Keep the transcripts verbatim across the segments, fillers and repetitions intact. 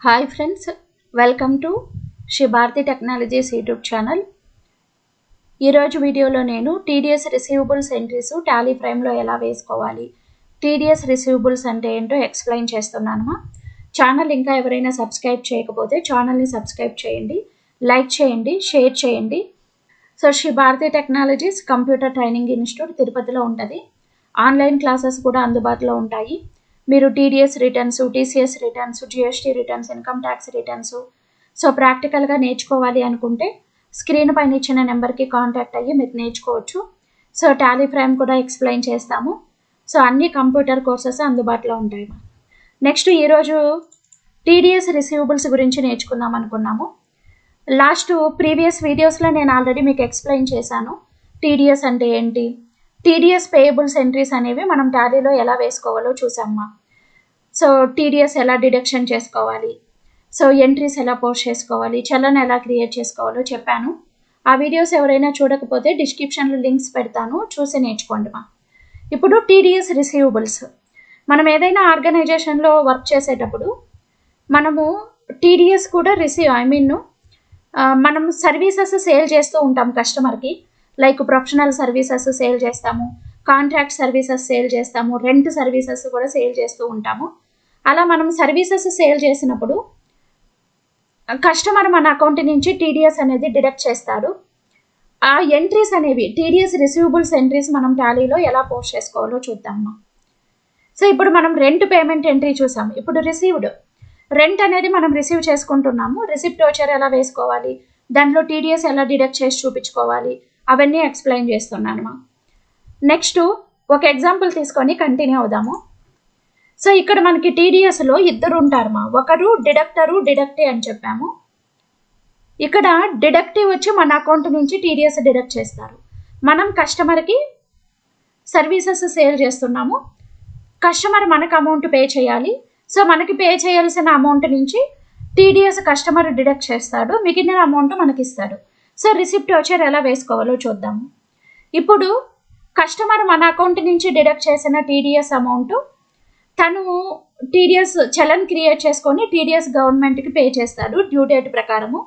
Hi friends, welcome to Sri Bharathi Technologies YouTube channel. ఈరోజు వీడియోలో నేను టీడీఎస్ రిసీవబుల్స్ ఎంట్రీస్ టాలీ ప్రైమ్లో ఎలా వేసుకోవాలి, టీడీఎస్ రిసీవబుల్స్ అంటే ఏంటో ఎక్స్ప్లెయిన్ చేస్తున్నాను. ఛానల్ ఇంకా ఎవరైనా సబ్స్క్రైబ్ చేయకపోతే ఛానల్ని సబ్స్క్రైబ్ చేయండి, లైక్ చేయండి, షేర్ చేయండి. So Sri Bharathi Technologies computer training institute తిరుపతిలో ఉంటుంది. ఆన్లైన్ క్లాసెస్ కూడా అందుబాటులో ఉంటాయి. మీరు TDS returns, TCS returns, GST returns, income tax returns so ప్రాక్టికల్గా నేర్చుకోవాలి అనుకుంటే స్క్రీన్ పైన ఇచ్చిన నెంబర్కి కాంటాక్ట్ అయ్యి మీరు నేర్చుకోవచ్చు. సో టాలీ ప్రైమ్ కూడా ఎక్స్ప్లెయిన్ చేస్తాము. సో అన్ని కంప్యూటర్ కోర్సెస్ అందుబాటులో ఉంటాయి. నెక్స్ట్ ఈరోజు టీడీఎస్ రిసీవబుల్స్ గురించి నేర్చుకుందాం అనుకున్నాము. లాస్ట్ ప్రీవియస్ వీడియోస్లో నేను ఆల్రెడీ మీకు ఎక్స్ప్లెయిన్ చేశాను టీడీఎస్ అంటే ఏంటి, టీడీఎస్ పేయబుల్స్ ఎంట్రీస్ అనేవి మనం టాలీలో ఎలా వేసుకోవాలో చూసామ్మా. సో టీడీఎస్ ఎలా డిడక్షన్ చేసుకోవాలి, సో ఎంట్రీస్ ఎలా పోస్ట్ చేసుకోవాలి, చలన్ ఎలా క్రియేట్ చేసుకోవాలో చెప్పాను. ఆ వీడియోస్ ఎవరైనా చూడకపోతే డిస్క్రిప్షన్లో లింక్స్ పెడతాను, చూసి నేర్చుకోండి మా. ఇప్పుడు టీడీఎస్ రిసీవబుల్స్, మనం ఏదైనా ఆర్గనైజేషన్లో వర్క్ చేసేటప్పుడు మనము టీడీఎస్ కూడా రిసీవ్ ఐ మీన్ మనం సర్వీసెస్ సేల్ చేస్తూ ఉంటాం కస్టమర్కి. లైక్ ప్రొఫెషనల్ సర్వీసెస్ సేల్ చేస్తాము, కాంట్రాక్ట్ సర్వీసెస్ సేల్ చేస్తాము, రెంట్ సర్వీసెస్ కూడా సేల్ చేస్తూ ఉంటాము. అలా మనం సర్వీసెస్ సేల్ చేసినప్పుడు కస్టమర్ మన అకౌంట్ నుంచి టీడీఎస్ అనేది డిడక్ట్ చేస్తాడు. ఆ ఎంట్రీస్ అనేవి టీడీఎస్ రిసీవబుల్స్ ఎంట్రీస్ మనం టాలీలో ఎలా పోస్ట్ చేసుకోవాలో చూద్దామా. సో ఇప్పుడు మనం రెంట్ పేమెంట్ ఎంట్రీ చూసాము. ఇప్పుడు రిసీవ్డ్ రెంట్ అనేది మనం రిసీవ్ చేసుకుంటున్నాము. రిసిప్ట్ వోచర్ ఎలా వేసుకోవాలి, దాంట్లో టీడీఎస్ ఎలా డిడక్ట్ చేసి చూపించుకోవాలి, అవన్నీ ఎక్స్ప్లెయిన్ చేస్తున్నాను మా. నెక్స్ట్ ఒక ఎగ్జాంపుల్ తీసుకొని కంటిన్యూ అవుదాము. సో ఇక్కడ మనకి టీడీఎస్లో ఇద్దరు ఉంటారు మా, ఒకరు డిడక్టరు, డిడక్టీ అని చెప్పాము. ఇక్కడ డిడక్టీ వచ్చి మన అకౌంట్ నుంచి టీడీఎస్ డిడక్ట్ చేస్తారు. మనం కస్టమర్కి సర్వీసెస్ సేల్ చేస్తున్నాము, కస్టమర్ మనకు అమౌంట్ పే చేయాలి. సో మనకి పే చేయాల్సిన అమౌంట్ నుంచి టీడీఎస్ కస్టమర్ డిడక్ట్ చేస్తాడు, మిగిలిన అమౌంట్ మనకి ఇస్తాడు. సో రిసిప్ట్ వోచర్ ఎలా వేసుకోవాలో చూద్దాము. ఇప్పుడు కస్టమర్ మన అకౌంట్ నుంచి డిడక్ట్ చేసిన టీడీఎస్ అమౌంట్ తను టీడీఎస్ చలన్ క్రియేట్ చేసుకొని టీడీఎస్ గవర్నమెంట్కి పే చేస్తాడు డ్యూ డేట్ ప్రకారము.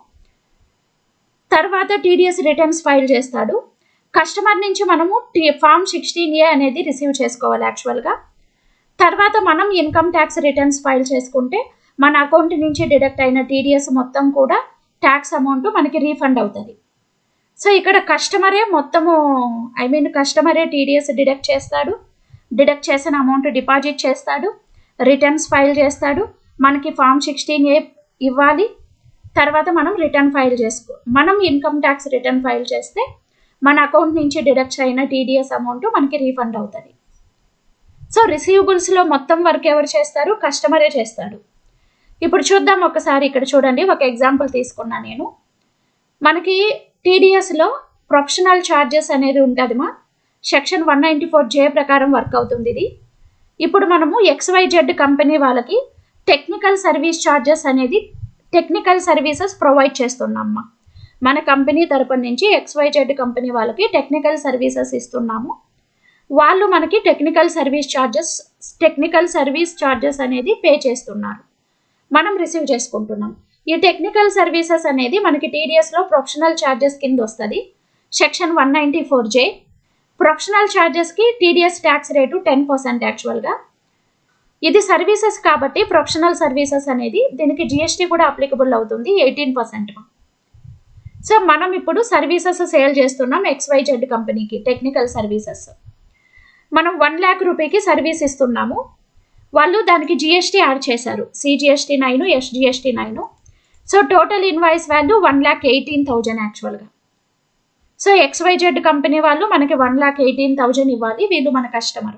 తర్వాత టీడీఎస్ రిటర్న్స్ ఫైల్ చేస్తాడు. కస్టమర్ నుంచి మనము టీ ఫామ్ సిక్స్టీన్ ఏ అనేది రిసీవ్ చేసుకోవాలి యాక్చువల్గా. తర్వాత మనం ఇన్కమ్ ట్యాక్స్ రిటర్న్స్ ఫైల్ చేసుకుంటే మన అకౌంట్ నుంచి డిడక్ట్ అయిన టీడీఎస్ మొత్తం కూడా ట్యాక్స్ అమౌంట్ మనకి రీఫండ్ అవుతుంది. సో ఇక్కడ కస్టమరే మొత్తము ఐ మీన్ కస్టమరే టీడీఎస్ డిడక్ట్ చేస్తాడు, డిడక్ట్ చేసిన అమౌంట్ డిపాజిట్ చేస్తాడు, రిటర్న్స్ ఫైల్ చేస్తాడు, మనకి ఫామ్ సిక్స్టీన్ ఏ ఇవ్వాలి. తర్వాత మనం రిటర్న్ ఫైల్ చేసుకో మనం ఇన్కమ్ ట్యాక్స్ రిటర్న్ ఫైల్ చేస్తే మన అకౌంట్ నుంచి డిడక్ట్ అయిన టీడీఎస్ అమౌంట్ మనకి రీఫండ్ అవుతుంది. సో రిసీవబుల్స్లో మొత్తం వర్క్ ఎవరు చేస్తారు, కస్టమరే చేస్తాడు. ఇప్పుడు చూద్దాం ఒకసారి. ఇక్కడ చూడండి, ఒక ఎగ్జాంపుల్ తీసుకున్నా నేను. మనకి టీడీఎస్లో ప్రొఫెషనల్ ఛార్జెస్ అనేది ఉంటుంది మా, section one ninety four J ప్రకారం వర్క్ అవుతుంది ఇది. ఇప్పుడు మనము ఎక్స్వైజెడ్ కంపెనీ వాళ్ళకి టెక్నికల్ సర్వీస్ ఛార్జెస్ అనేది టెక్నికల్ సర్వీసెస్ ప్రొవైడ్ చేస్తున్నామ్మా. మన కంపెనీ తరపు నుంచి ఎక్స్వైజెడ్ కంపెనీ వాళ్ళకి టెక్నికల్ సర్వీసెస్ ఇస్తున్నాము. వాళ్ళు మనకి technical service charges technical service charges అనేది పే చేస్తున్నారు, మనం రిసీవ్ చేసుకుంటున్నాం. ఈ టెక్నికల్ సర్వీసెస్ అనేది మనకి టీడీఎస్లో ప్రొఫెషనల్ ఛార్జెస్ కింద వస్తుంది, section one ninety four J. Professional ఛార్జెస్కి TDS tax rate ten percent యాక్చువల్గా. ఇది సర్వీసెస్ కాబట్టి ప్రొఫెషనల్ సర్వీసెస్ అనేది దీనికి జిఎస్టీ కూడా అప్లికబుల్ అవుతుంది, ఎయిటీన్ పర్సెంట్. సో మనం ఇప్పుడు సర్వీసెస్ సేల్ చేస్తున్నాం ఎక్స్వైజెడ్ కంపెనీకి టెక్నికల్ సర్వీసెస్. మనం వన్ ల్యాక్ రూపీకి సర్వీస్ ఇస్తున్నాము, వాళ్ళు దానికి జిఎస్టీ యాడ్ చేశారు, CGST nine, SGST nine. So total invoice value one lakh eighteen thousand యాక్చువల్గా. సో ఎక్స్వైజెడ్ కంపెనీ వాళ్ళు మనకి వన్ ల్యాక్ ఎయిటీన్ థౌజండ్ ఇవ్వాలి, వీళ్ళు మన కస్టమర్.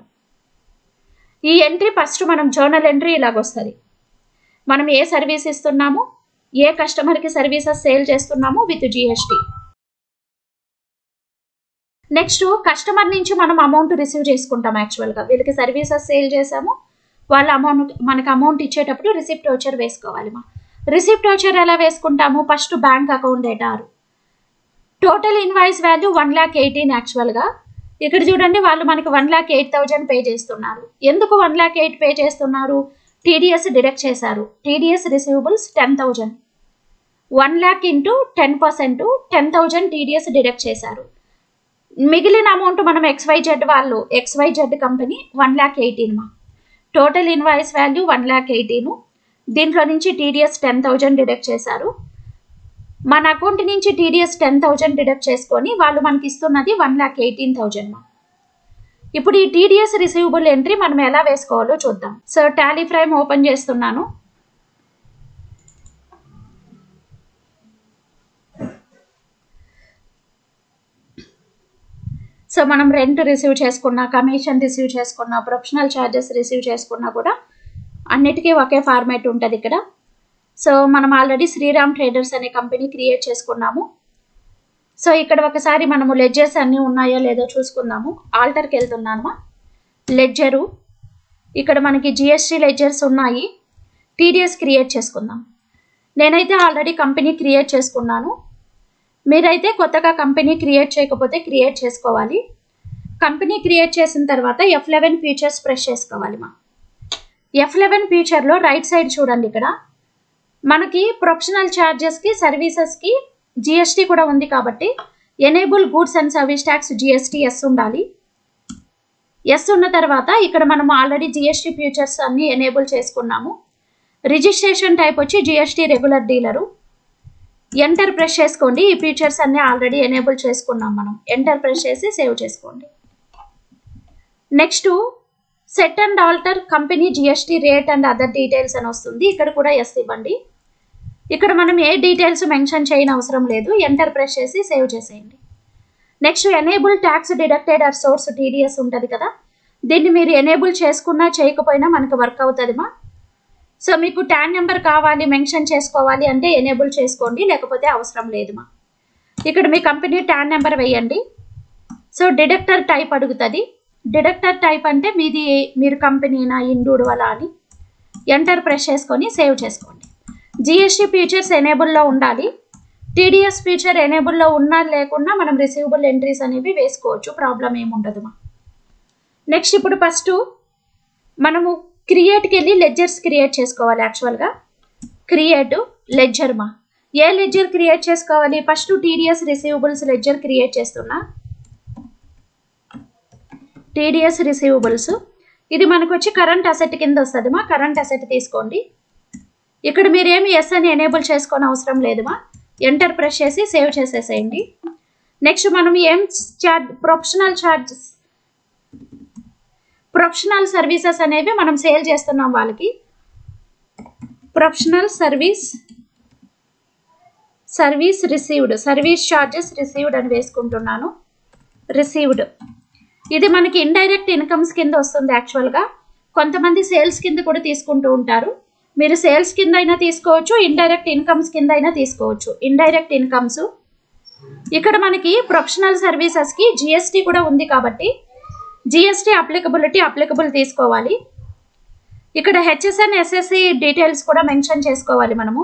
ఈ ఎంట్రీ ఫస్ట్ మనం జర్నల్ ఎంట్రీ ఇలాగొస్తుంది. మనం ఏ సర్వీస్ ఇస్తున్నాము, ఏ కస్టమర్కి సర్వీసెస్ సేల్ చేస్తున్నాము విత్ జిఎస్టీ. నెక్స్ట్ కస్టమర్ నుంచి మనం అమౌంట్ రిసీవ్ చేసుకుంటాం యాక్చువల్గా. వీళ్ళకి సర్వీసెస్ సేల్ చేసాము, వాళ్ళ అమౌంట్ మనకు అమౌంట్ ఇచ్చేటప్పుడు రిసిప్ట్ వోచర్ వేసుకోవాలి మా. రిసిప్ట్ వోచర్ ఎలా వేసుకుంటాము, first bank account data, total invoice value one lakh eighteen యాక్చువల్గా. ఇక్కడ చూడండి, వాళ్ళు మనకి one lakh eight thousand pay చేస్తున్నారు. ఎందుకు వన్ ల్యాక్ ఎయిట్ పే చేస్తున్నారు, టీడీఎస్ డిడక్ట్ చేశారు. TDS receivables ten thousand, one lakh into ten percent ten thousand TDS deduct చేశారు. మిగిలిన అమౌంట్ మనం ఎక్స్వైజెడ్ వాళ్ళు XYZ company one lakh eighteen మా total invoice value one lakh eighteen. దీంట్లో నుంచి టీడీఎస్ టెన్ థౌజండ్ డిడక్ట్ చేశారు. మన అకౌంట్ నుంచి టీడీఎస్ టెన్ థౌజండ్ డిడక్ట్ చేసుకొని వాళ్ళు మనకి ఇస్తున్నది వన్ ల్యాక్ ఎయిటీన్ థౌజండ్ మా. ఇప్పుడు ఈ టీడీఎస్ రిసీవబుల్ ఎంట్రీ మనం ఎలా వేసుకోవాలో చూద్దాం. సో టాలీ ఫ్రైమ్ ఓపెన్ చేస్తున్నాను. సో మనం రెంట్ రిసీవ్ చేసుకున్నా, కమిషన్ రిసీవ్ చేసుకున్నా, ప్రొఫెషనల్ ఛార్జెస్ రిసీవ్ చేసుకున్నా కూడా అన్నిటికీ ఒకే ఫార్మాట్ ఉంటుంది ఇక్కడ. సో మనం ఆల్రెడీ శ్రీరామ్ ట్రేడర్స్ అనే కంపెనీ క్రియేట్ చేసుకున్నాము. సో ఇక్కడ ఒకసారి మనము లెడ్జర్స్ అన్నీ ఉన్నాయో లేదో చూసుకుందాము. ఆల్టర్కి వెళ్తున్నాను. లెడ్జరు ఇక్కడ మనకి జిఎస్టీ లెడ్జర్స్ ఉన్నాయి. టీడీఎస్ క్రియేట్ చేసుకుందాం. నేనైతే ఆల్రెడీ కంపెనీ క్రియేట్ చేసుకున్నాను. మీరైతే కొత్తగా కంపెనీ క్రియేట్ చేయకపోతే క్రియేట్ చేసుకోవాలి. కంపెనీ క్రియేట్ చేసిన తర్వాత ఎఫ్ లెవెన్ ఫీచర్స్ ప్రెస్ చేసుకోవాలి. మా ఎఫ్ లెవెన్ ఫీచర్లో రైట్ సైడ్ చూడండి. ఇక్కడ మనకి ప్రొఫెషనల్ ఛార్జెస్కి, సర్వీసెస్కి జిఎస్టీ కూడా ఉంది కాబట్టి enable goods and service tax GST yes ఉండాలి. ఎస్ ఉన్న తర్వాత ఇక్కడ మనం ఆల్రెడీ జిఎస్టీ ఫీచర్స్ అన్నీ ఎనేబుల్ చేసుకున్నాము. రిజిస్ట్రేషన్ టైప్ వచ్చి GST regular dealer. Enter press చేసుకోండి. ఈ ఫీచర్స్ అన్నీ ఆల్రెడీ ఎనేబుల్ చేసుకున్నాం మనం. ఎంటర్ ప్రెస్ చేసి సేవ్ చేసుకోండి. Next set and alter company GST rate and other details అని వస్తుంది. ఇక్కడ కూడా ఎస్ ఇవ్వండి. ఇక్కడ మనం ఏ డీటెయిల్స్ మెన్షన్ చేయని అవసరం లేదు. ఎంటర్ ప్రెస్ చేసి సేవ్ చేసేయండి. Next enable tax deducted or source TDS ఉంటుంది కదా, దీన్ని మీరు ఎనేబుల్ చేసుకున్నా చేయకపోయినా మనకు వర్క్ అవుతుంది మా. సో మీకు ట్యాన్ నెంబర్ కావాలి, మెన్షన్ చేసుకోవాలి అంటే ఎనేబుల్ చేసుకోండి, లేకపోతే అవసరం లేదు మా. ఇక్కడ మీ కంపెనీ ట్యాన్ నెంబర్ వేయండి. సో డిడక్టర్ టైప్ అడుగుతుంది. డిడక్టర్ టైప్ అంటే మీది మీరు కంపెనీనా ఇండివిడ్యువలా అని ఎంటర్ ప్రెస్ చేసుకొని సేవ్ చేసుకోండి. జిఎస్టీ ఫీచర్స్ ఎనేబుల్లో ఉండాలి. టీడీఎస్ ఫీచర్ ఎనేబుల్లో ఉన్నా లేకున్నా మనం రిసీవబుల్ ఎంట్రీస్ అనేవి వేసుకోవచ్చు, ప్రాబ్లం ఏముండదు మా. నెక్స్ట్ ఇప్పుడు ఫస్ట్ మనము క్రియేట్కి వెళ్ళి లెడ్జర్స్ క్రియేట్ చేసుకోవాలి. యాక్చువల్గా క్రియేట్ లెడ్జర్ మా. ఏ లెడ్జర్ క్రియేట్ చేసుకోవాలి? First TDS receivables ledger create చేస్తున్నా. టీడీఎస్ రిసీవబుల్స్ ఇది మనకు వచ్చి కరెంట్ అసెట్ కింద వస్తుంది మా. కరెంట్ అసెట్ తీసుకోండి. ఇక్కడ మీరు ఏమి ఎస్ అని ఎనేబుల్ చేసుకొని అవసరం లేదు మా. ఎంటర్ ప్రెస్ చేసి సేవ్ చేసేసేయండి. నెక్స్ట్ మనం ఏం charge professional charges, professional services అనేవి మనం సేల్ చేస్తున్నాం వాళ్ళకి. Professional service service received, service charges received అని వేసుకుంటున్నాను. రిసీవ్డ్ ఇది మనకి ఇండైరెక్ట్ ఇన్కమ్స్ కింద వస్తుంది. యాక్చువల్గా కొంతమంది సేల్స్ కింద కూడా తీసుకుంటూ ఉంటారు. మీరు సేల్స్ కింద అయినా తీసుకోవచ్చు, ఇండైరెక్ట్ ఇన్కమ్స్ కింద అయినా తీసుకోవచ్చు. ఇండైరెక్ట్ ఇన్కమ్స్ ఇక్కడ మనకి ప్రొఫెషనల్ సర్వీసెస్కి జిఎస్టీ కూడా ఉంది కాబట్టి జిఎస్టీ అప్లికబిలిటీ అప్లికబుల్ తీసుకోవాలి. ఇక్కడ హెచ్ఎస్ఎన్ ఎస్ఎస్సి డీటెయిల్స్ కూడా మెన్షన్ చేసుకోవాలి మనము.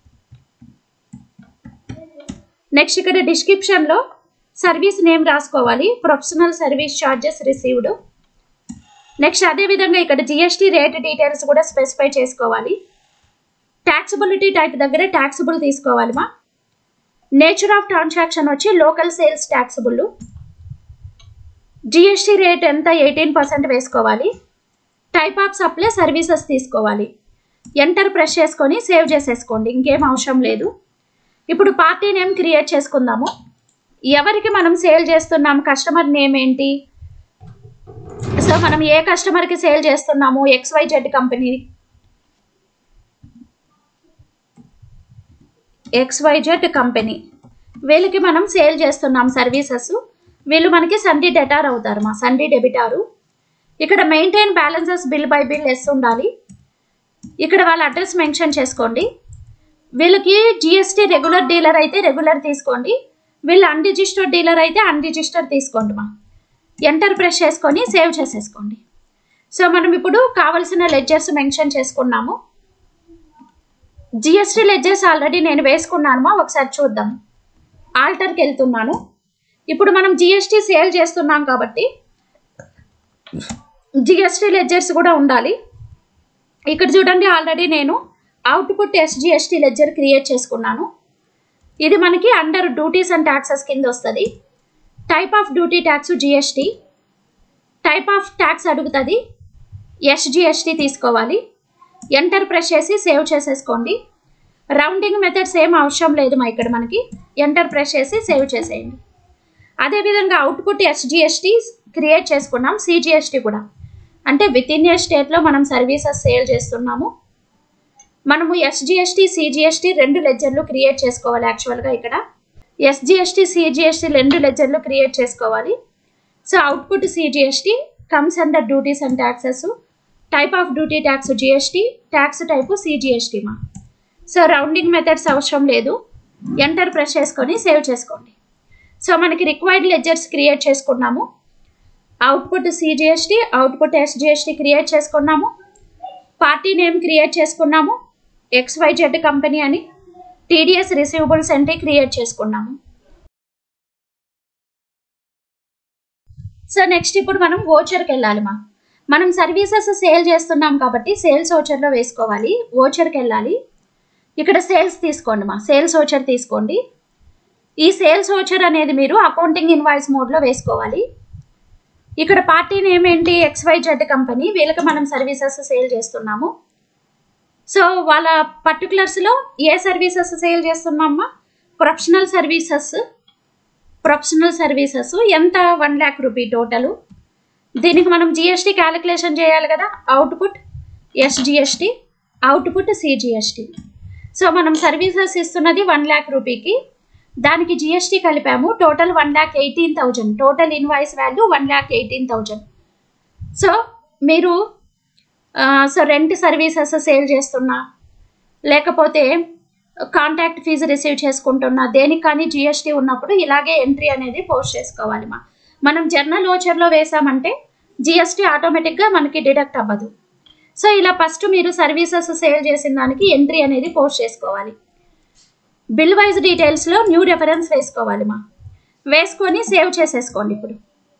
నెక్స్ట్ ఇక్కడ డిస్క్రిప్షన్లో సర్వీస్ నేమ్ రాసుకోవాలి. Professional service charges received. Next అదేవిధంగా ఇక్కడ జిఎస్టీ రేట్ డీటెయిల్స్ కూడా స్పెసిఫై చేసుకోవాలి. ట్యాక్సిబిలిటీ టైప్ దగ్గర ట్యాక్సిబుల్ తీసుకోవాలి మా. నేచర్ ఆఫ్ ట్రాన్సాక్షన్ వచ్చి local sales taxable. GST rate ఎంత? ఎయిటీన్ పర్సెంట్ వేసుకోవాలి. టైప్ ఆఫ్ సప్లై సర్వీసెస్ తీసుకోవాలి. ఎంటర్ ప్రెస్ చేసుకొని సేవ్ చేసేసుకోండి. ఇంకేం అవసరం లేదు. ఇప్పుడు పార్టీ నేమ్ క్రియేట్ చేసుకుందాము. ఎవరికి మనం సేల్ చేస్తున్నాము, కస్టమర్ నేమ్ ఏంటి? సో మనం ఏ కస్టమర్కి సేల్ చేస్తున్నాము? ఎక్స్వైజెడ్ కంపెనీ, ఎక్స్వైజెడ్ కంపెనీ వీళ్ళకి మనం సేల్ చేస్తున్నాం సర్వీసెస్. వీళ్ళు మనకి సండే డెటార్ అవుతారు మా, సండే డెబిటారు. ఇక్కడ maintain balances bill by bill yes ఉండాలి. ఇక్కడ వాళ్ళ అడ్రస్ మెన్షన్ చేసుకోండి. వీళ్ళకి జిఎస్టీ రెగ్యులర్ డీలర్ అయితే రెగ్యులర్ తీసుకోండి, వీళ్ళు అన్రిజిస్టర్డ్ డీలర్ అయితే అన్రిజిస్టర్డ్ తీసుకోండి మా. ఎంటర్ ప్రెస్ చేసుకొని సేవ్ చేసేసుకోండి. సో మనం ఇప్పుడు కావలసిన లెడ్జర్స్ మెన్షన్ చేసుకున్నాము. జిఎస్టీ లెడ్జర్స్ ఆల్రెడీ నేను వేసుకున్నాను మా, ఒకసారి చూద్దాం. ఆల్టర్కి వెళ్తున్నాను. ఇప్పుడు మనం జిఎస్టీ సేల్ చేస్తున్నాం కాబట్టి జిఎస్టీ లెడ్జర్స్ కూడా ఉండాలి. ఇక్కడ చూడండి, ఆల్రెడీ నేను అవుట్పుట్ ఎస్జిఎస్టీ లెడ్జర్ క్రియేట్ చేసుకున్నాను. ఇది మనకి అండర్ డ్యూటీస్ అండ్ ట్యాక్సెస్ కింద వస్తుంది. Type of duty tax GST, type of tax అడుగుతుంది, ఎస్జిఎస్టీ తీసుకోవాలి. ఎంటర్ ప్రెస్ చేసి సేవ్ చేసేసుకోండి. రౌండింగ్ మెథడ్స్ ఏం అవసరం లేదు మా ఇక్కడ మనకి. ఎంటర్ ప్రెస్ చేసి సేవ్ చేసేయండి. అదేవిధంగా అవుట్పుట్ ఎస్జిఎస్టీ క్రియేట్ చేసుకున్నాం, సిజిఎస్టీ కూడా. అంటే విత్ ఇన్ ఏ స్టేట్లో మనం సర్వీసెస్ సేల్ చేస్తున్నాము. మనము ఎస్జిఎస్టీ సిజిఎస్టీ రెండు లెడ్జర్లు క్రియేట్ చేసుకోవాలి. యాక్చువల్గా ఇక్కడ ఎస్జిఎస్టీ సిజిఎస్టీ రెండు లెడ్జర్లు క్రియేట్ చేసుకోవాలి. So output CGST comes under duties and taxes, type of duty tax GST, tax type CGST మా. సో రౌండింగ్ మెథడ్స్ అవసరం లేదు. ఎంటర్ ప్రెస్ చేసుకొని సేవ్ చేసుకోండి. సో మనకి రిక్వైర్డ్ లెడ్జర్స్ క్రియేట్ చేసుకున్నాము. Output CGST, output SGST create చేసుకున్నాము. Party name create చేసుకున్నాము, XYZ company అని. టీడీఎస్ రిసీవబుల్స్ ఎంట్రీ క్రియేట్ చేసుకున్నాము. సో నెక్స్ట్ ఇప్పుడు మనం వోచర్కి వెళ్ళాలి మా. మనం సర్వీసెస్ సేల్ చేస్తున్నాం కాబట్టి సేల్స్ వోచర్లో వేసుకోవాలి. వోచర్కి వెళ్ళాలి. ఇక్కడ సేల్స్ తీసుకోండి మా, సేల్స్ వోచర్ తీసుకోండి. ఈ సేల్స్ వోచర్ అనేది మీరు అకౌంటింగ్ ఇన్వాయిస్ మోడ్లో వేసుకోవాలి. ఇక్కడ పార్టీ నేమ్ ఏంటి, ఎక్స్వైజెడ్ కంపెనీ. వీళ్ళకి మనం సర్వీసెస్ సేల్ చేస్తున్నాము. సో వాళ్ళ పర్టికులర్స్లో ఏ సర్వీసెస్ సేల్ చేస్తున్నామా, ప్రొఫెషనల్ సర్వీసెస్. ప్రొఫెషనల్ సర్వీసెస్ ఎంత, వన్ ల్యాక్ రూపీ టోటలు. దీనికి మనం జిఎస్టీ క్యాలిక్యులేషన్ చేయాలి కదా. Output SGST, output CGST. So మనం సర్వీసెస్ ఇస్తున్నది వన్ ల్యాక్ రూపీకి, దానికి జిఎస్టీ కలిపాము. Total one lakh eighteen thousand, total invoice value one lakh eighteen thousand. So మీరు సో రెంట్ సర్వీసెస్ సేల్ చేస్తున్నా, లేకపోతే కాంటాక్ట్ ఫీజు రిసీవ్ చేసుకుంటున్నా, దేనికి కానీ జిఎస్టీ ఉన్నప్పుడు ఇలాగే ఎంట్రీ అనేది పోస్ట్ చేసుకోవాలి మా. మనం జర్నల్ వోచర్లో వేసామంటే జిఎస్టీ ఆటోమేటిక్గా మనకి డిడక్ట్ అవ్వదు. సో ఇలా ఫస్ట్ మీరు సర్వీసెస్ సేల్ చేసిన దానికి ఎంట్రీ అనేది పోస్ట్ చేసుకోవాలి. బిల్ వైజ్ డీటెయిల్స్లో న్యూ రెఫరెన్స్ వేసుకోవాలి మా. వేసుకొని సేవ్ చేసేసుకోండి. ఇప్పుడు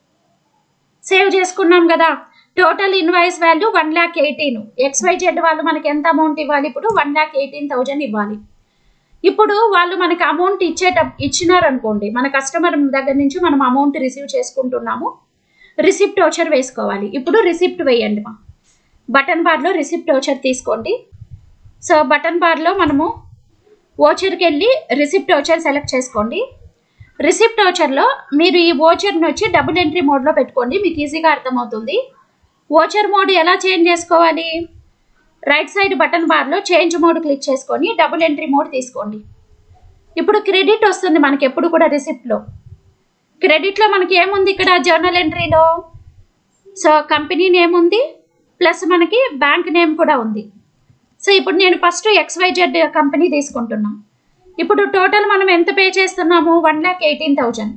సేవ్ చేసుకున్నాం కదా. Total invoice value one lakh eighteen. XYZ వాళ్ళు మనకి ఎంత అమౌంట్ ఇవ్వాలి, ఇప్పుడు వన్ ల్యాక్ ఎయిటీన్ థౌజండ్ ఇవ్వాలి. ఇప్పుడు వాళ్ళు మనకి అమౌంట్ ఇచ్చేట ఇచ్చినారు అనుకోండి, మన కస్టమర్ దగ్గర నుంచి మనం అమౌంట్ రిసీవ్ చేసుకుంటున్నాము. రిసిప్ట్ వోచర్ వేసుకోవాలి. ఇప్పుడు రిసిప్ట్ వేయండి మా. బటన్ బార్లో రిసిప్ట్ వోచర్ తీసుకోండి. సో బటన్ బార్లో మనము వోచర్కి వెళ్ళి రిసిప్ట్ వోచర్ సెలెక్ట్ చేసుకోండి. రిసిప్ట్ వోచర్లో మీరు ఈ వోచర్ని వచ్చి డబుల్ ఎంట్రీ మోడ్లో పెట్టుకోండి, మీకు ఈజీగా అర్థమవుతుంది. వోచర్ మోడ్ ఎలా చేంజ్ చేసుకోవాలి, రైట్ సైడ్ బటన్ బార్లో చేంజ్ మోడ్ క్లిక్ చేసుకొని డబుల్ ఎంట్రీ మోడ్ తీసుకోండి. ఇప్పుడు క్రెడిట్ వస్తుంది మనకి ఎప్పుడు కూడా రిసిప్ట్లో. క్రెడిట్లో మనకి ఏముంది ఇక్కడ జర్నల్ ఎంట్రీలో, సో కంపెనీ నేమ్ ఉంది, ప్లస్ మనకి బ్యాంక్ నేమ్ కూడా ఉంది. సో ఇప్పుడు నేను ఫస్ట్ ఎక్స్వైజెడ్ కంపెనీ తీసుకుంటున్నాను. ఇప్పుడు టోటల్ మనం ఎంత పే చేస్తున్నాము, one lakh eighteen thousand.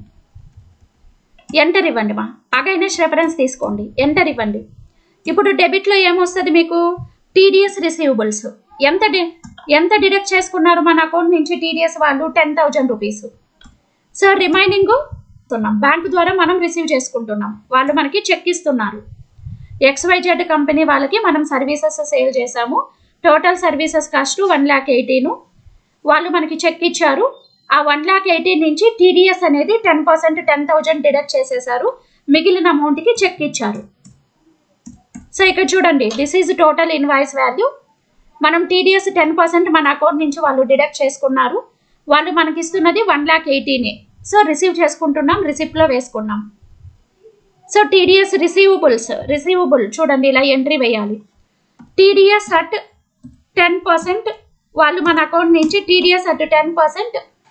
Enter ఇవ్వండి మా. అగైనెస్ రెఫరెన్స్ తీసుకోండి, ఎంటర్ ఇవ్వండి. ఇప్పుడు డెబిట్లో ఏమొస్తుంది మీకు, టీడీఎస్ రిసీవబుల్స్. ఎంత డి ఎంత డిడక్ట్ చేసుకున్నారు మన అకౌంట్ నుంచి టీడీఎస్ వాళ్ళు, ten thousand rupees. So remaining bank ద్వారా మనం రిసీవ్ చేసుకుంటున్నాం, వాళ్ళు మనకి చెక్ ఇస్తున్నారు. ఎక్స్వైజెడ్ కంపెనీ వాళ్ళకి మనం సర్వీసెస్ సేల్ చేసాము. Total services cost one lakh eighteen. వాళ్ళు మనకి చెక్ ఇచ్చారు. ఆ వన్ ల్యాక్ ఎయిటీన్ నుంచి టీడీఎస్ అనేది ten percent ten thousand deduct చేసేసారు. మిగిలిన అమౌంట్కి చెక్ ఇచ్చారు. సో ఇక్కడ చూడండి, this is total invoice value. మనం టీడీఎస్ టెన్ పర్సెంట్ మన అకౌంట్ నుంచి వాళ్ళు డిడక్ట్ చేసుకున్నారు. వాళ్ళు మనకి ఇస్తున్నది వన్ ల్యాక్ ఎయిటీనే. సో రిసీవ్ చేసుకుంటున్నాం, రిసిప్ట్లో వేసుకున్నాం. సో టీడీఎస్ రిసీవబుల్స్, రిసీవబుల్ చూడండి ఇలా ఎంట్రీ వేయాలి. టీడీఎస్ అట్ టెన్ పర్సెంట్ వాళ్ళు మన అకౌంట్ నుంచి TDS at ten percent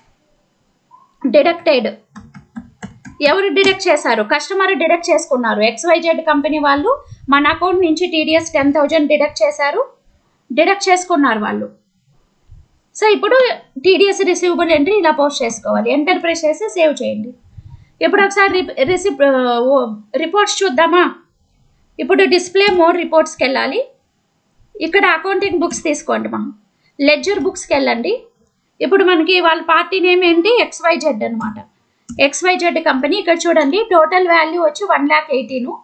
deducted. ఎవరు డిడక్ట్ చేశారు, కస్టమర్ డిడక్ట్ చేసుకున్నారు. ఎక్స్వైజెడ్ కంపెనీ వాళ్ళు మన అకౌంట్ నుంచి టీడీఎస్ టెన్ థౌజండ్ డిడక్ట్ చేశారు, డిడక్ట్ చేసుకున్నారు వాళ్ళు. సో ఇప్పుడు టీడీఎస్ రిసీవబుల్ ఎంట్రీ ఇలా పోస్ట్ చేసుకోవాలి. ఎంటర్ ప్రెస్ చేసి సేవ్ చేయండి. ఇప్పుడు ఒకసారి రిసిప్ రిపోర్ట్స్ చూద్దామా. ఇప్పుడు డిస్ప్లే మోడ్ రిపోర్ట్స్కి వెళ్ళాలి. ఇక్కడ అకౌంటింగ్ బుక్స్ తీసుకోండి మా. లెడ్జర్ బుక్స్కి వెళ్ళండి. ఇప్పుడు మనకి వాళ్ళ పార్టీ నేమ్ ఏంటి, ఎక్స్వైజెడ్ అనమాట. XYZ company. ఇక్కడ చూడండి టోటల్ వాల్యూ వచ్చి one lakh eighteen.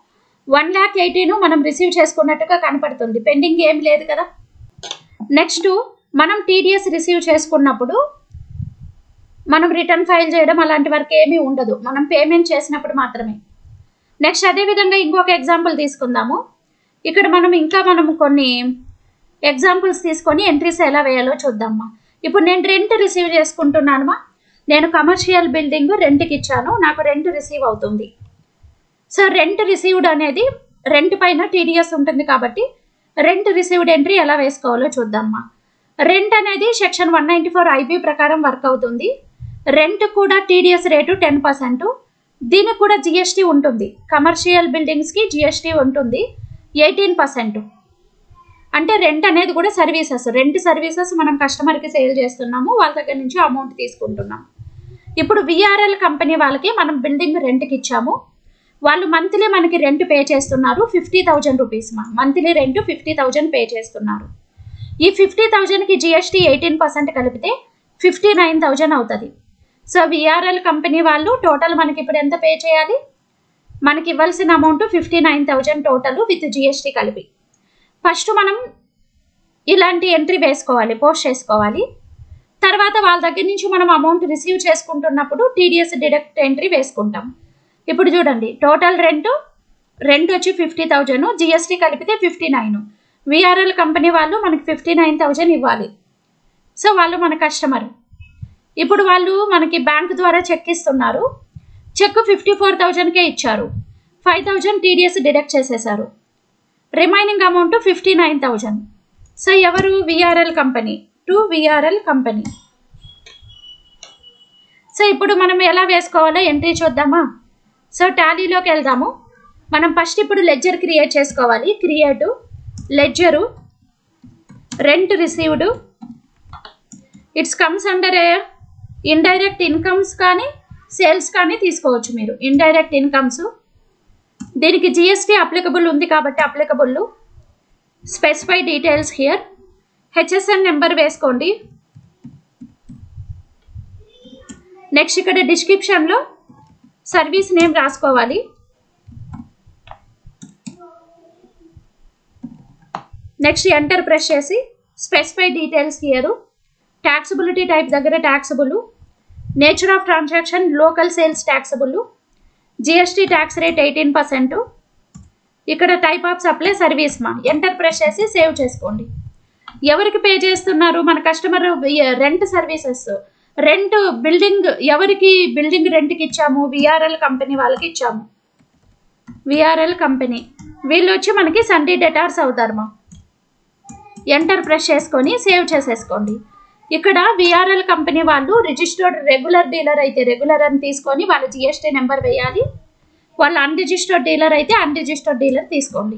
One lakh eighteen మనం రిసీవ్ చేసుకున్నట్టుగా కనపడుతుంది, పెండింగ్ ఏం లేదు కదా. నెక్స్ట్ మనం టీడీఎస్ రిసీవ్ చేసుకున్నప్పుడు మనం రిటర్న్ ఫైల్ చేయడం అలాంటి వర్క్ ఏమీ ఉండదు, మనం పేమెంట్ చేసినప్పుడు మాత్రమే. నెక్స్ట్ అదేవిధంగా ఇంకొక ఎగ్జాంపుల్ తీసుకుందాము. ఇక్కడ మనం ఇంకా మనం కొన్ని ఎగ్జాంపుల్స్ తీసుకొని ఎంట్రీస్ ఎలా వేయాలో చూద్దామా. ఇప్పుడు నేను రెంట్ రిసీవ్ చేసుకుంటున్నానమ్మా. నేను కమర్షియల్ బిల్డింగ్ రెంట్కి ఇచ్చాను, నాకు రెంట్ రిసీవ్ అవుతుంది. సో రెంట్ రిసీవ్డ్ అనేది రెంట్ పైన టీడీఎస్ ఉంటుంది కాబట్టి రెంట్ రిసీవ్డ్ ఎంట్రీ ఎలా వేసుకోవాలో చూద్దామా. రెంట్ అనేది section one ninety four IB ప్రకారం వర్క్ అవుతుంది. రెంట్ కూడా టీడీఎస్ రేటు టెన్ పర్సెంట్, దీనికి కూడా జిఎస్టీ ఉంటుంది. కమర్షియల్ బిల్డింగ్స్కి జిఎస్టీ ఉంటుంది ఎయిటీన్ పర్సెంట్. అంటే రెంట్ అనేది కూడా సర్వీసెస్, రెంట్ సర్వీసెస్ మనం కస్టమర్కి సేల్ చేస్తున్నాము, వాళ్ళ దగ్గర నుంచి అమౌంట్ తీసుకుంటున్నాము. ఇప్పుడు విఆర్ఎల్ కంపెనీ వాళ్ళకి మనం బిల్డింగ్ రెంట్కి ఇచ్చాము, వాళ్ళు మంత్లీ మనకి రెంట్ పే చేస్తున్నారు ఫిఫ్టీ థౌజండ్ రూపీస్. మా monthly rent fifty thousand pay చేస్తున్నారు. ఈ ఫిఫ్టీ థౌజండ్కి జిఎస్టీ ఎయిటీన్ పర్సెంట్ కలిపితే ఫిఫ్టీ నైన్ థౌజండ్ అవుతుంది. సో విఆర్ఎల్ కంపెనీ వాళ్ళు టోటల్ మనకి ఇప్పుడు ఎంత పే చేయాలి, మనకి ఇవ్వాల్సిన amount fifty nine thousand total with GST కలిపి. ఫస్ట్ మనం ఇలాంటి ఎంట్రీ వేసుకోవాలి, పోస్ట్ చేసుకోవాలి. తర్వాత వాళ్ళ దగ్గర నుంచి మనం అమౌంట్ రిసీవ్ చేసుకుంటున్నప్పుడు టీడీఎస్ డిడక్ట్ ఎంట్రీ వేసుకుంటాం. ఇప్పుడు చూడండి, టోటల్ రెంట్ రెంట్ వచ్చి ఫిఫ్టీ థౌజండ్, జిఎస్టీ కలిపితే ఫిఫ్టీ నైన్. విఆర్ఎల్ కంపెనీ వాళ్ళు మనకి ఫిఫ్టీ నైన్ థౌజండ్ ఇవ్వాలి. సో వాళ్ళు మన కస్టమర్. ఇప్పుడు వాళ్ళు మనకి బ్యాంక్ ద్వారా చెక్ ఇస్తున్నారు, చెక్ ఫిఫ్టీ ఫోర్ థౌజండ్కే ఇచ్చారు, ఫైవ్ థౌజండ్ టీడీఎస్ డిడక్ట్ చేసేసారు, remaining amount fifty nine thousand. So ఎవరు, VRL company to VRL company. So ఇప్పుడు మనం ఎలా వేసుకోవాలో ఎంట్రీ చూద్దామా. సో టాలీలోకి వెళ్దాము. మనం ఫస్ట్ ఇప్పుడు లెడ్జర్ క్రియేట్ చేసుకోవాలి. Create ledger rent received, it's comes under a indirect incomes కానీ సేల్స్ కానీ తీసుకోవచ్చు మీరు. ఇండైరెక్ట్ ఇన్కమ్స్, దీనికి జిఎస్టీ అప్లికబుల్ ఉంది కాబట్టి applicable. Specify details here, HSN number వేసుకోండి. నెక్స్ట్ ఇక్కడ డిస్క్రిప్షన్లో సర్వీస్ నేమ్ రాసుకోవాలి. నెక్స్ట్ ఎంటర్ ప్రెస్ చేసి specify details here. Taxability type దగ్గర taxable, nature of transaction local sales taxable, GST tax rate eighteen percent. ఇక్కడ type of supply service మా. Enter press చేసి save చేసుకోండి. ఎవరికి పే చేస్తున్నారు, మన customer rent services, rent building ఎవరికి బిల్డింగ్ రెంట్కి ఇచ్చాము, విఆర్ఎల్ కంపెనీ వాళ్ళకి ఇచ్చాము. విఆర్ఎల్ కంపెనీ వీళ్ళు వచ్చి మనకి సండే డెటార్స్ అవుతారు మా. ఎంటర్ ప్రెస్ చేసుకొని సేవ్ చేసేసుకోండి. ఇక్కడ విఆర్ఎల్ కంపెనీ వాళ్ళు రిజిస్టర్డ్ రెగ్యులర్ డీలర్ అయితే రెగ్యులర్ అని తీసుకొని వాళ్ళ జిఎస్టీ నెంబర్ వేయాలి, వాళ్ళు అన్రిజిస్టర్డ్ డీలర్ అయితే అన్రిజిస్టర్డ్ డీలర్ తీసుకోండి.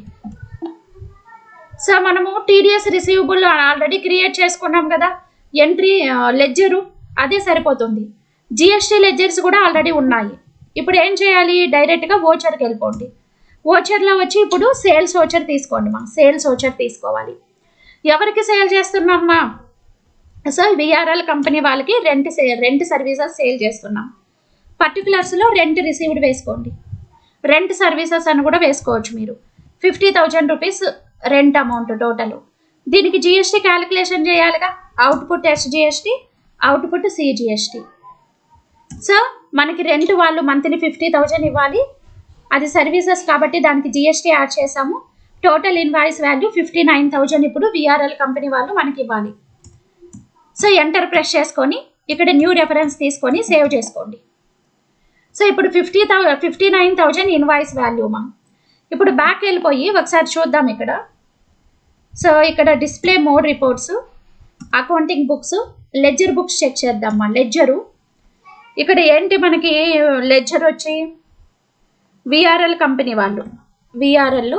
సో మనము టీడీఎస్ రిసీవబుల్ ఆల్రెడీ క్రియేట్ చేసుకున్నాం కదా, ఎంట్రీ లెడ్జరు అదే సరిపోతుంది. జిఎస్టీ లెడ్జర్స్ కూడా ఆల్రెడీ ఉన్నాయి. ఇప్పుడు ఏం చేయాలి, డైరెక్ట్గా ఓచర్కి వెళ్ళిపోండి. ఓచర్లో వచ్చి ఇప్పుడు సేల్స్ ఓచర్ తీసుకోండి మా. సేల్స్ ఓచర్ తీసుకోవాలి. ఎవరికి సేల్ చేస్తున్నామ్మా, సో విఆర్ఎల్ కంపెనీ వాళ్ళకి rent say rent services sale చేస్తున్నాం. పర్టికులర్స్లో రెంట్ రిసీవ్డ్ వేసుకోండి. రెంట్ సర్వీసెస్ అని కూడా వేసుకోవచ్చు మీరు. Fifty thousand rupees rent amount total. దీనికి జిఎస్టీ క్యాలిక్యులేషన్ చేయాలిగా, output SGST, output CGST. So మనకి రెంట్ వాళ్ళు మంత్లీ ఫిఫ్టీ థౌజండ్ ఇవ్వాలి, అది సర్వీసెస్ కాబట్టి దానికి జిఎస్టీ యాడ్ చేసాము. Total invoice value fifty nine thousand ఇప్పుడు విఆర్ఎల్ కంపెనీ వాళ్ళు మనకి ఇవ్వాలి. సో ఎంటర్ ప్రెస్ చేసుకొని ఇక్కడ న్యూ రెఫరెన్స్ తీసుకొని సేవ్ చేసుకోండి. సో ఇప్పుడు ఫిఫ్టీ థౌ fifty nine thousand invoice value మా. ఇప్పుడు బ్యాక్ వెళ్ళిపోయి ఒకసారి చూద్దాం ఇక్కడ. సో ఇక్కడ display mode reports, accounting books, ledger books check చేద్దామా. లెడ్జరు ఇక్కడ ఏంటి మనకి, లెడ్జర్ వచ్చి విఆర్ఎల్ కంపెనీ వాళ్ళు విఆర్ఎల్.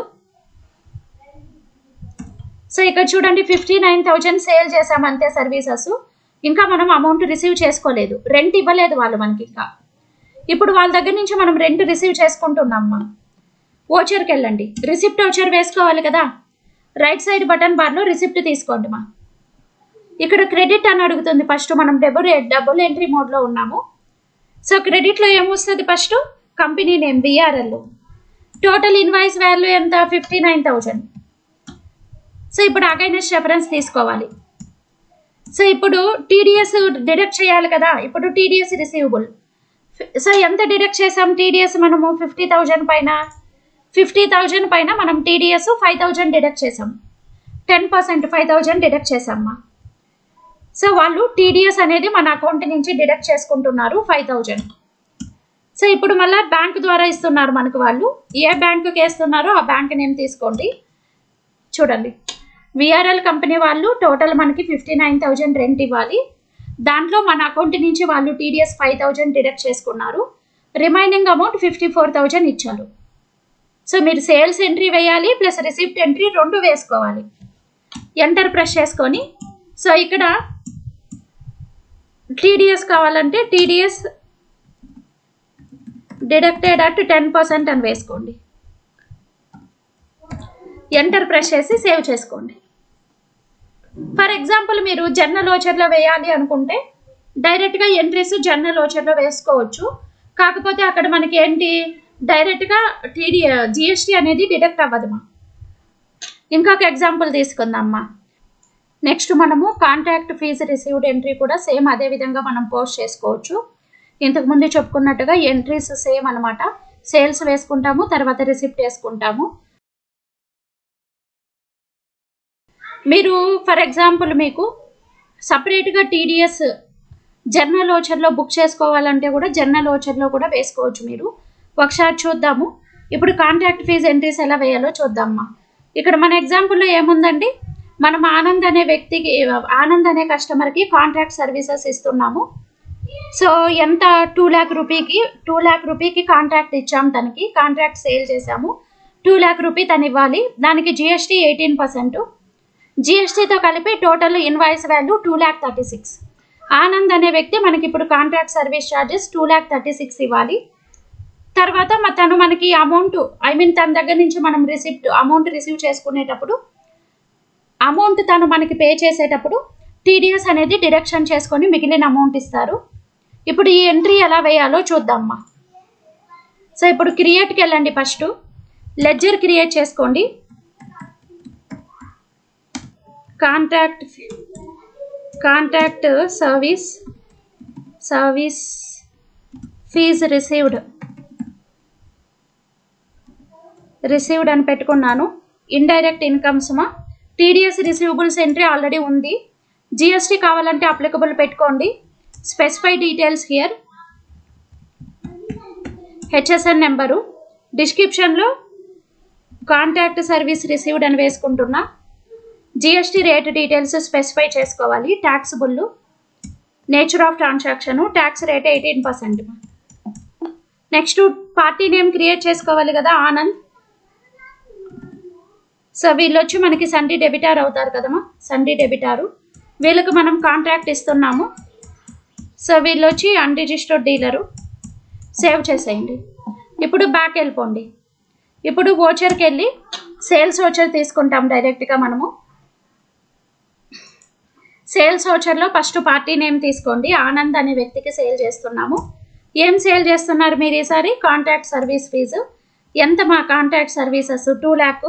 సో ఇక్కడ చూడండి ఫిఫ్టీ నైన్ థౌజండ్ సేల్ చేసాం అంతే సర్వీసెస్. ఇంకా మనం అమౌంట్ రిసీవ్ చేసుకోలేదు, రెంట్ ఇవ్వలేదు వాళ్ళు మనకి ఇంకా. ఇప్పుడు వాళ్ళ దగ్గర నుంచి మనం రెంట్ రిసీవ్ చేసుకుంటున్నామ్మా. ఓచర్కి వెళ్ళండి, రిసిప్ట్ ఓచర్ వేసుకోవాలి కదా. రైట్ సైడ్ బటన్ బార్లో రిసిప్ట్ తీసుకోండి మా. ఇక్కడ క్రెడిట్ అని అడుగుతుంది. ఫస్ట్ మనం డబుల్ డబుల్ ఎంట్రీ మోడ్లో ఉన్నాము. సో క్రెడిట్లో ఏమొస్తుంది, first company name VRL, total invoice value ఎంత ఫిఫ్టీ నైన్ థౌజండ్. సో ఇప్పుడు అగైనెస్ట్ రెఫరెన్స్ తీసుకోవాలి. సో ఇప్పుడు టీడీఎస్ డిడక్ట్ చేయాలి కదా, ఇప్పుడు టీడీఎస్ రిసీవబుల్. సో ఎంత డిడక్ట్ చేసాం టీడీఎస్ మనము ఫిఫ్టీ థౌజండ్ పైన ఫిఫ్టీ థౌజండ్ పైన మనం టీడీఎస్ ఫైవ్ థౌజండ్ డిడక్ట్ చేసాం, ten percent five thousand deduct చేసామ్మా. సో వాళ్ళు టీడీఎస్ అనేది మన అకౌంట్ నుంచి డిడక్ట్ చేసుకుంటున్నారు ఫైవ్ థౌజండ్. సో ఇప్పుడు మళ్ళీ బ్యాంక్ ద్వారా ఇస్తున్నారు మనకు. వాళ్ళు ఏ బ్యాంకుకి వేస్తున్నారో ఆ బ్యాంక్ నేమ్ తీసుకోండి. చూడండి, విఆర్ఎల్ కంపెనీ వాళ్ళు టోటల్ మనకి ఫిఫ్టీ నైన్ థౌజండ్ రెంట్ ఇవ్వాలి. దాంట్లో మన అకౌంట్ నుంచి వాళ్ళు టీడీఎస్ ఫైవ్ థౌజండ్ డిడక్ట్ చేసుకున్నారు. Remaining amount fifty four thousand ఇచ్చారు. సో మీరు సేల్స్ ఎంట్రీ వేయాలి ప్లస్ రిసిప్ట్ ఎంట్రీ రెండు వేసుకోవాలి. ఎంటర్ ప్రెస్ చేసుకొని సో ఇక్కడ టీడీఎస్ కావాలంటే TDS deducted at ten percent అని వేసుకోండి. ఎంటర్ ప్రెస్ చేసి సేవ్ చేసుకోండి. ఫర్ ఎగ్జాంపుల్ మీరు జర్నల్ ఓచర్లో వేయాలి అనుకుంటే డైరెక్ట్గా ఎంట్రీస్ జర్నల్ ఓచర్లో వేసుకోవచ్చు. కాకపోతే అక్కడ మనకి ఏంటి డైరెక్ట్గా టీడీ జిఎస్టీ అనేది డిడక్ట్ అవ్వదమ్మా. ఇంకొక ఎగ్జాంపుల్ తీసుకుందామ్మా. నెక్స్ట్ మనము కాంట్రాక్ట్ ఫీజు రిసీవ్డ్ ఎంట్రీ కూడా సేమ్ అదే విధంగా మనం పోస్ట్ చేసుకోవచ్చు. ఇంతకుముందు చెప్పుకున్నట్టుగా ఎంట్రీస్ సేమ్ అనమాట. సేల్స్ వేసుకుంటాము, తర్వాత రిసిప్ట్ వేసుకుంటాము. మీరు ఫర్ ఎగ్జాంపుల్ మీకు సపరేట్గా టీడీఎస్ జర్నల్ ఓచర్లో బుక్ చేసుకోవాలంటే కూడా జర్నల్ ఓచర్లో కూడా వేసుకోవచ్చు మీరు. ఒకసారి చూద్దాము. ఇప్పుడు కాంట్రాక్ట్ ఫీజు ఎంట్రీస్ ఎలా వేయాలో చూద్దామమ్మా. ఇక్కడ మన ఎగ్జాంపుల్లో ఏముందండి, మనం ఆనంద్ అనే వ్యక్తికి ఆనంద్ అనే కస్టమర్కి కాంట్రాక్ట్ సర్వీసెస్ ఇస్తున్నాము. సో ఎంత టూ ల్యాక్ రూపీకి టూ ల్యాక్ రూపీకి కాంట్రాక్ట్ ఇచ్చాము. తనకి కాంట్రాక్ట్ సేల్ చేసాము. టూ ల్యాక్ రూపీ తను ఇవ్వాలి. దానికి జిఎస్టీ ఎయిటీన్ పర్సెంట్, జిఎస్టీతో కలిపి total invoice value two lakh thirty six. Anand అనే వ్యక్తి మనకి ఇప్పుడు contract service charges two lakh thirty six ఇవ్వాలి. తర్వాత తను మనకి అమౌంట్ ఐ మీన్ తన దగ్గర నుంచి మనం రిసిప్ట్ అమౌంట్ రిసీవ్ చేసుకునేటప్పుడు అమౌంట్ తను మనకి పే చేసేటప్పుడు టీడీఎస్ అనేది డిడక్షన్ చేసుకొని మిగిలిన అమౌంట్ ఇస్తారు. ఇప్పుడు ఈ ఎంట్రీ ఎలా వేయాలో చూద్దామమ్మా. సో ఇప్పుడు క్రియేట్కి వెళ్ళండి. ఫస్ట్ లెడ్జర్ క్రియేట్ చేసుకోండి. Contract contract service service fee received received అని పెట్టుకున్నాను. ఇండైరెక్ట్ ఇన్కమ్స్ మా టీడీఎస్ రిసీవబుల్స్ ఎంట్రీ ఆల్రెడీ ఉంది. జిఎస్టీ కావాలంటే అప్లికబుల్ పెట్టుకోండి. Specify details here. HSN number డిస్క్రిప్షన్లో కాంట్రాక్ట్ సర్వీస్ రిసీవ్డ్ అని వేసుకుంటున్నా. జిఎస్టీ రేట్ డీటెయిల్స్ స్పెసిఫై చేసుకోవాలి. Taxable, nature of transaction, tax rate eighteen percent. Next party name create చేసుకోవాలి కదా, ఆనంద్. సో వీళ్ళు వచ్చి మనకి సండే డెబిటార్ అవుతారు కదమ్మా, సండే డెబిటారు. వీళ్ళకి మనం కాంట్రాక్ట్ ఇస్తున్నాము. సో వీళ్ళు వచ్చి అన్రిజిస్టర్డ్ డీలరు. సేవ్ చేసేయండి. ఇప్పుడు బ్యాక్ వెళ్ళిపోండి. ఇప్పుడు ఓచర్కి వెళ్ళి సేల్స్ ఓచర్ తీసుకుంటాం డైరెక్ట్గా మనము. సేల్స్ ఓచర్లో ఫస్ట్ పార్టీ నేమ్ తీసుకోండి. ఆనంద్ అనే వ్యక్తికి సేల్ చేస్తున్నాము. ఏం సేల్ చేస్తున్నారు మీరు ఈసారి? కాంట్రాక్ట్ సర్వీస్ ఫీజు ఎంత మా contract services two lakh.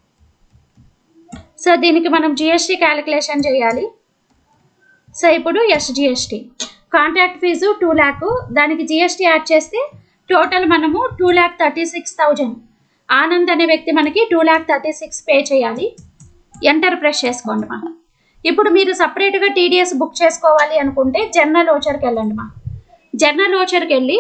So దీనికి మనం జిఎస్టీ క్యాలిక్యులేషన్ చేయాలి. సో ఇప్పుడు SGST contract fee two lakh, దానికి జిఎస్టీ యాడ్ చేస్తే టోటల్ మనము two lakh thirty six thousand. Anand అనే వ్యక్తి మనకి two lakh thirty six pay చేయాలి. ఎంటర్ ప్రెస్ చేసుకోండి మా. ఇప్పుడు మీరు సపరేట్గా టీడీఎస్ బుక్ చేసుకోవాలి అనుకుంటే జర్నల్ ఓచర్కి వెళ్ళండి మా. జర్నల్ ఓచర్కి వెళ్ళి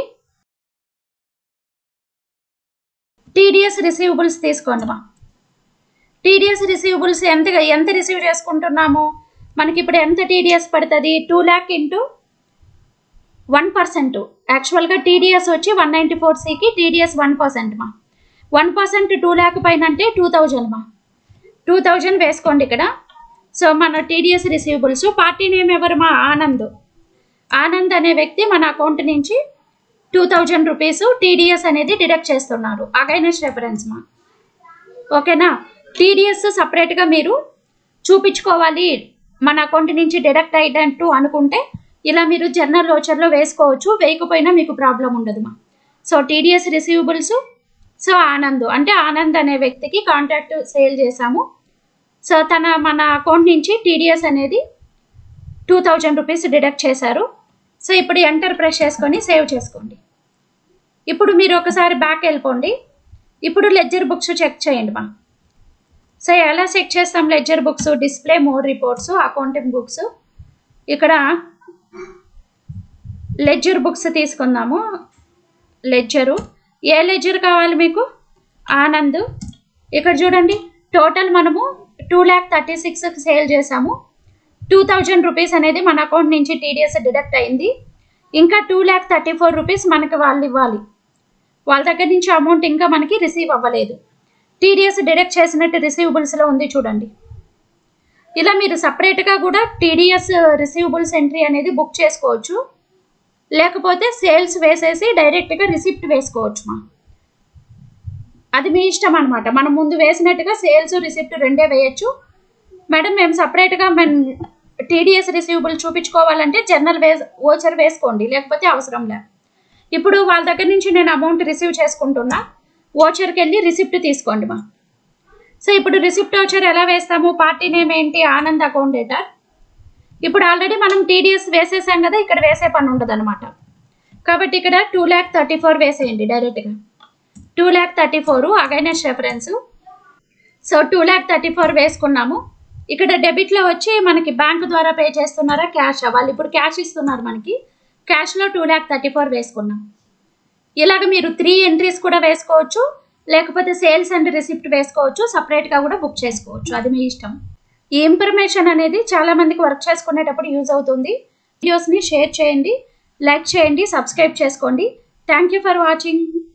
టీడీఎస్ రిసీవబుల్స్ తీసుకోండి మా. టీడీఎస్ రిసీవబుల్స్ ఎంత ఎంత రిసీవ్ చేసుకుంటున్నాము మనకి ఇప్పుడు ఎంత టీడీఎస్ పడుతుంది? Two lakh into one percent. యాక్చువల్గా టీడీఎస్ వచ్చి వన్ నైంటీ ఫోర్ సికి టీడీఎస్ వన్ పర్సెంట్ మా. వన్ పర్సెంట్ టూ ల్యాక్ పైన అంటే టూ థౌజండ్ మా. టూ థౌజండ్ వేసుకోండి ఇక్కడ. సో మన టీడీఎస్ రిసీవబుల్స్ పార్టీ నేమ్ ఎవరు మా? ఆనంద్. ఆనంద్ అనే వ్యక్తి మన అకౌంట్ నుంచి టూ థౌజండ్ రూపీస్ టీడీఎస్ అనేది డిడక్ట్ చేస్తున్నారు. అగైనెస్ట్ రెఫరెన్స్ మా. ఓకేనా? టీడీఎస్ సపరేట్గా మీరు చూపించుకోవాలి మన అకౌంట్ నుంచి డిడక్ట్ అయ్యేటట్టు అనుకుంటే ఇలా మీరు జర్నల్ ఓచర్లో వేసుకోవచ్చు. వేయకపోయినా మీకు ప్రాబ్లం ఉండదు మా. So TDS receivables so Anand అంటే ఆనంద్ అనే వ్యక్తికి కాంట్రాక్ట్ సేల్ చేసాము. సో తన మన అకౌంట్ నుంచి టీడీఎస్ అనేది టూ థౌజండ్ రూపీస్ డిడక్ట్ చేశారు. సో ఇప్పుడు ఎంటర్ ప్రెస్ చేసుకొని సేవ్ చేసుకోండి. ఇప్పుడు మీరు ఒకసారి బ్యాక్ వెళ్ళిపోండి. ఇప్పుడు లెడ్జర్ బుక్స్ చెక్ చేయండి మా. సో ఎలా చెక్ చేస్తాం ledger books? Display more reports, accounting books. ఇక్కడ లెడ్జర్ బుక్స్ తీసుకుందాము. లెడ్జరు ఏ లెడ్జర్ కావాలి మీకు? ఆనంద్. ఇక్కడ చూడండి, టోటల్ మనము టూ ల్యాక్ థర్టీ సిక్స్కి సేల్ చేసాము. టూ థౌజండ్ రూపీస్ అనేది మన అకౌంట్ నుంచి టీడీఎస్ డిడక్ట్ అయింది. ఇంకా two lakh thirty four rupees మనకి వాళ్ళు ఇవ్వాలి. వాళ్ళ దగ్గర నుంచి అమౌంట్ ఇంకా మనకి రిసీవ్ అవ్వలేదు. టీడీఎస్ డిడక్ట్ చేసినట్టు రిసీవబుల్స్లో ఉంది చూడండి. ఇలా మీరు సపరేట్గా కూడా టీడీఎస్ రిసీవబుల్స్ ఎంట్రీ అనేది బుక్ చేసుకోవచ్చు. లేకపోతే సేల్స్ వేసేసి డైరెక్ట్గా రిసిప్ట్ వేసుకోవచ్చు మా. అది మీ ఇష్టం అనమాట. మనం ముందు వేసినట్టుగా సేల్స్ రిసిప్ట్ రెండే వేయచ్చు. మేడం మేము సపరేట్గా మేము టీడీఎస్ రిసీవబుల్ చూపించుకోవాలంటే జర్నల్ వే ఓచర్ వేసుకోండి, లేకపోతే అవసరం లే. ఇప్పుడు వాళ్ళ దగ్గర నుంచి నేను అమౌంట్ రిసీవ్ చేసుకుంటున్నా. ఓచర్కి వెళ్ళి రిసిప్ట్ తీసుకోండి మా. సో ఇప్పుడు రిసిప్ట్ ఓచర్ ఎలా వేస్తాము? పార్టీ నేమ్ ఏంటి? Anand account debtor. ఇప్పుడు ఆల్రెడీ మనం టీడీఎస్ వేసేసాం కదా, ఇక్కడ వేసే పని ఉండదు అనమాట. కాబట్టి ఇక్కడ టూ ల్యాక్ థర్టీ ఫోర్ వేసేయండి డైరెక్ట్గా. Two lakh thirty four against reference. So two lakh thirty four వేసుకున్నాము. ఇక్కడ డెబిట్లో వచ్చి మనకి బ్యాంకు ద్వారా పే చేస్తున్నారా క్యాష్? వాళ్ళు ఇప్పుడు క్యాష్ ఇస్తున్నారు మనకి. క్యాష్లో టూ ల్యాక్ థర్టీ ఫోర్ వేసుకున్నాం. ఇలాగ మీరు త్రీ ఎంట్రీస్ కూడా వేసుకోవచ్చు, లేకపోతే సేల్స్ అండ్ రిసిప్ట్ వేసుకోవచ్చు. సపరేట్గా కూడా బుక్ చేసుకోవచ్చు, అది మీ ఇష్టం. ఈ ఇన్ఫర్మేషన్ అనేది చాలామందికి వర్క్ చేసుకునేటప్పుడు యూజ్ అవుతుంది. వీడియోస్ని షేర్ చేయండి, లైక్ చేయండి, సబ్స్క్రైబ్ చేసుకోండి. Thank you for watching.